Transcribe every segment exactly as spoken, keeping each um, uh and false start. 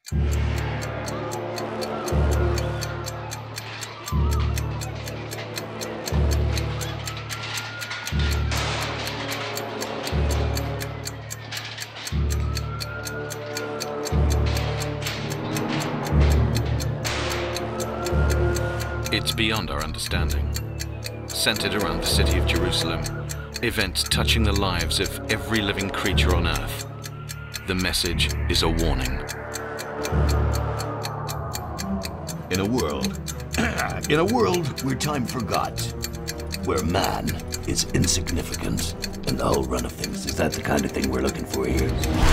It's beyond our understanding. Centered around the city of Jerusalem, events touching the lives of every living creature on earth. The message is a warning. In a world, in a world where time forgot, where man is insignificant in the whole run of things. Is that the kind of thing we're looking for here?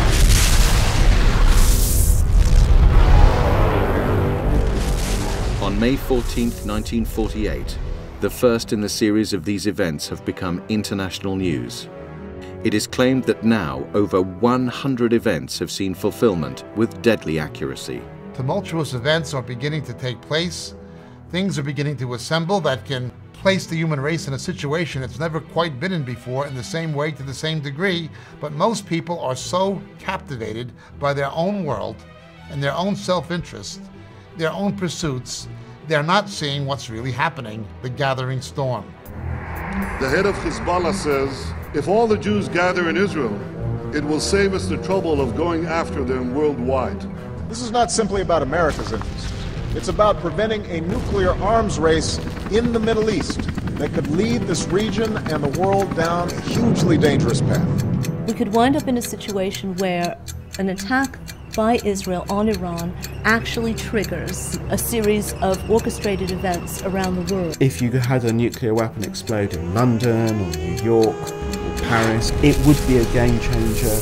On May fourteenth, nineteen forty-eight, the first in the series of these events have become international news. It is claimed that now over one hundred events have seen fulfillment with deadly accuracy. Tumultuous events are beginning to take place. Things are beginning to assemble that can place the human race in a situation it's never quite been in before in the same way to the same degree, but most people are so captivated by their own world and their own self-interest, their own pursuits, they're not seeing what's really happening, the gathering storm. The head of Hezbollah says, if all the Jews gather in Israel, it will save us the trouble of going after them worldwide. This is not simply about America's interests. It's about preventing a nuclear arms race in the Middle East that could lead this region and the world down a hugely dangerous path. We could wind up in a situation where an attack by Israel on Iran actually triggers a series of orchestrated events around the world. If you had a nuclear weapon explode in London or New York or Paris, it would be a game changer.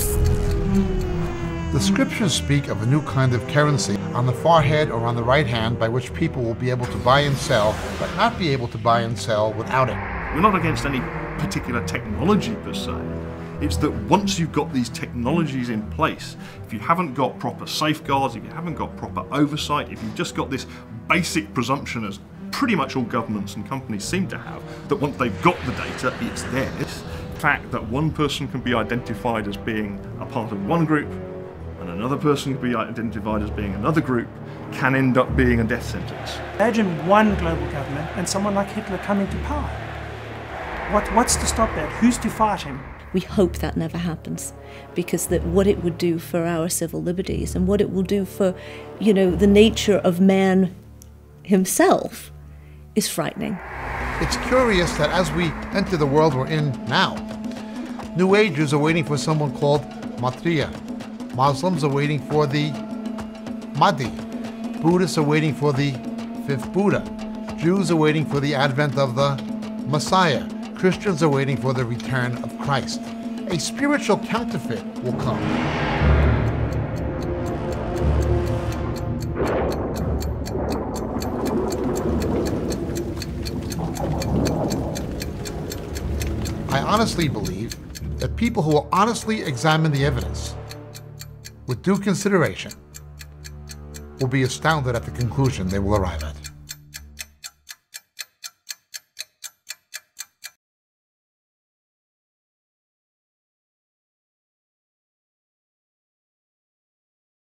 The scriptures speak of a new kind of currency on the forehead or on the right hand by which people will be able to buy and sell, but not be able to buy and sell without it. We're not against any particular technology per se. It's that once you've got these technologies in place, if you haven't got proper safeguards, if you haven't got proper oversight, if you've just got this basic presumption, as pretty much all governments and companies seem to have, that once they've got the data, it's theirs. The fact that one person can be identified as being a part of one group and another person can be identified as being another group can end up being a death sentence. Imagine one global government and someone like Hitler coming to power. What, what's to stop that? Who's to fight him? We hope that never happens, because that what it would do for our civil liberties and what it will do for, you know, the nature of man himself is frightening. It's curious that as we enter the world we're in now, New Agers are waiting for someone called Maitreya. Muslims are waiting for the Mahdi. Buddhists are waiting for the fifth Buddha. Jews are waiting for the advent of the Messiah. Christians are waiting for the return of Christ. A spiritual counterfeit will come. I honestly believe that people who will honestly examine the evidence with due consideration will be astounded at the conclusion they will arrive at.